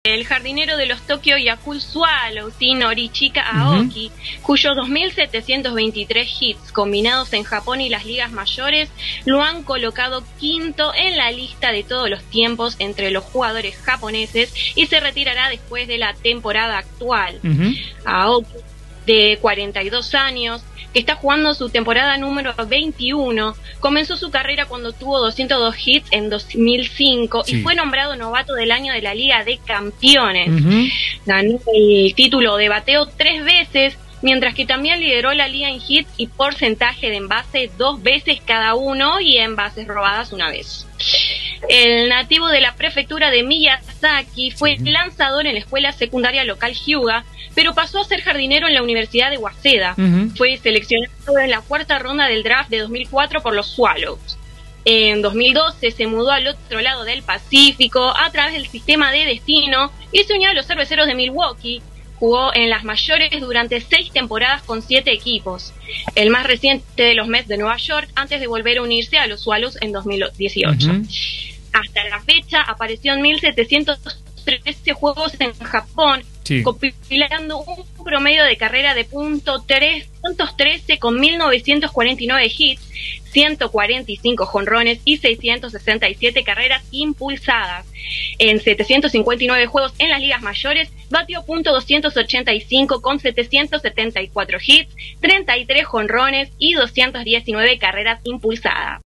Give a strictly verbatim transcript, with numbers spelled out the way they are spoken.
El jardinero de los Tokyo Yakult Swallows, Norichika Aoki, uh-huh. cuyos dos mil setecientos veintitrés hits combinados en Japón y las ligas mayores lo han colocado quinto en la lista de todos los tiempos entre los jugadores japoneses y se retirará después de la temporada actual. Uh-huh. Aoki, de cuarenta y dos años, que está jugando su temporada número veintiuno, comenzó su carrera cuando tuvo doscientos dos hits en dos mil cinco sí. y fue nombrado novato del año de la Liga de Campeones. Uh-huh. Ganó el título de bateo tres veces, mientras que también lideró la liga en hits y porcentaje de envase dos veces cada uno y en bases robadas una vez. El nativo de la prefectura de Miyazaki fue sí. lanzador en la escuela secundaria local Hyuga, pero pasó a ser jardinero en la Universidad de Waseda. Uh-huh. Fue seleccionado en la cuarta ronda del draft de dos mil cuatro por los Swallows. En dos mil doce se mudó al otro lado del Pacífico a través del sistema de destino y se unió a los Cerveceros de Milwaukee. Jugó en las mayores durante seis temporadas con siete equipos, el más reciente de los Mets de Nueva York, antes de volver a unirse a los Swallows en dos mil dieciocho. Uh-huh. Hasta la fecha apareció en mil setecientos trece juegos en Japón, sí. compilando un promedio de carrera de punto trescientos trece con mil novecientos cuarenta y nueve hits, ciento cuarenta y cinco jonrones y seiscientas sesenta y siete carreras impulsadas. En setecientos cincuenta y nueve juegos en las ligas mayores, batió punto doscientos ochenta y cinco con setecientos setenta y cuatro hits, treinta y tres jonrones y doscientas diecinueve carreras impulsadas.